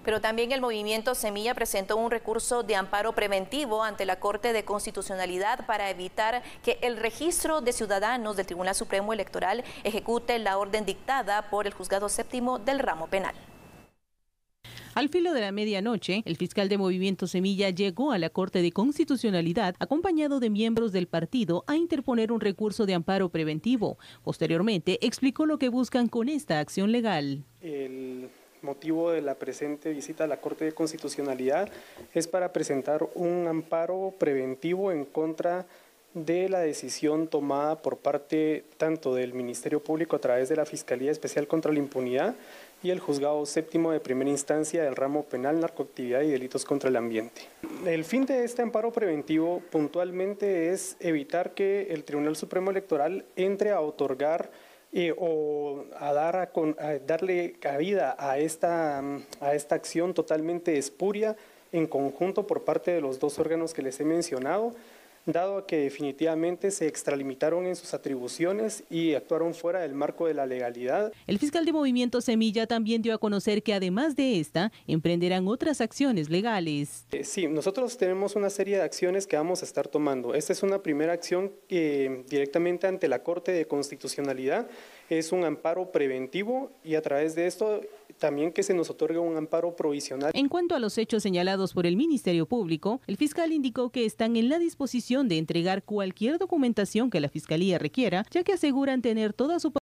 Pero también el movimiento Semilla presentó un recurso de amparo preventivo ante la Corte de Constitucionalidad para evitar que el registro de ciudadanos del Tribunal Supremo Electoral ejecute la orden dictada por el Juzgado Séptimo del ramo penal. Al filo de la medianoche, el fiscal de Movimiento Semilla llegó a la Corte de Constitucionalidad acompañado de miembros del partido a interponer un recurso de amparo preventivo. Posteriormente, explicó lo que buscan con esta acción legal. El motivo de la presente visita a la Corte de Constitucionalidad es para presentar un amparo preventivo en contra de la decisión tomada por parte tanto del Ministerio Público a través de la Fiscalía Especial contra la Impunidad y el Juzgado Séptimo de Primera Instancia del ramo penal, narcoactividad y delitos contra el ambiente. El fin de este amparo preventivo puntualmente es evitar que el Tribunal Supremo Electoral entre a otorgar o a darle cabida a esta acción totalmente espuria en conjunto por parte de los dos órganos que les he mencionado, dado que definitivamente se extralimitaron en sus atribuciones y actuaron fuera del marco de la legalidad. El fiscal de Movimiento Semilla también dio a conocer que además de esta, emprenderán otras acciones legales. Sí, nosotros tenemos una serie de acciones que vamos a estar tomando. Esta es una primera acción directamente ante la Corte de Constitucionalidad. Es un amparo preventivo y a través de esto también que se nos otorga un amparo provisional. En cuanto a los hechos señalados por el Ministerio Público, el fiscal indicó que están en la disposición de entregar cualquier documentación que la Fiscalía requiera, ya que aseguran tener toda su